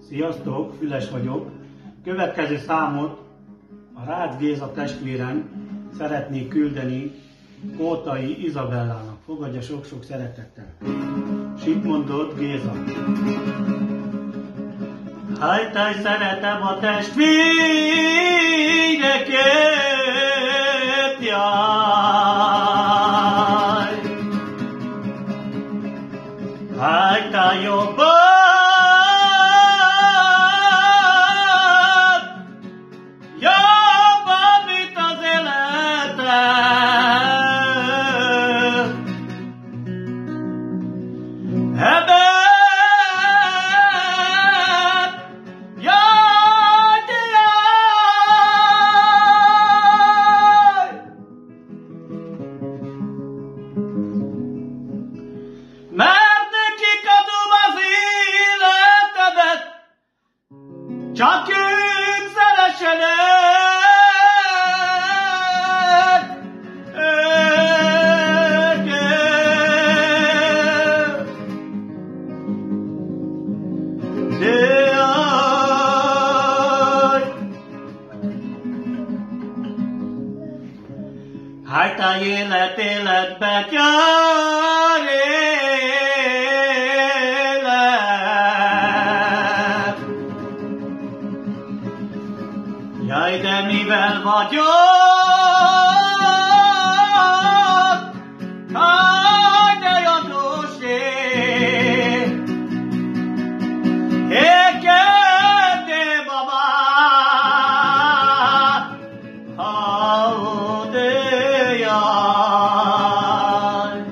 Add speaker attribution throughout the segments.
Speaker 1: Sziasztok, Füles vagyok. Következő számot a Rácz Géza testvérem szeretnék küldeni Kótai Izabellának. Fogadja sok-sok szeretettel. S itt mondott Géza. Hájtáj, szeretem a testvéreket, jaj! Hájtáj jobban, jobban, mint az életem. Ebben mert nekik adom az életemet, csak ők szeressenek őket. De jaj, hájtáj életbe jár élet. Jaj, de mivel vagyok, háj, de Janosé, ékedné babá, de jaj.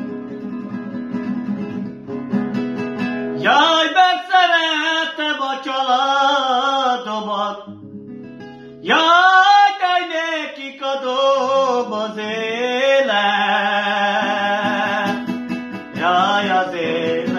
Speaker 1: Jaj, mert szeretem a családomat, jaj, de nekik adom az élet, jaj, az élet.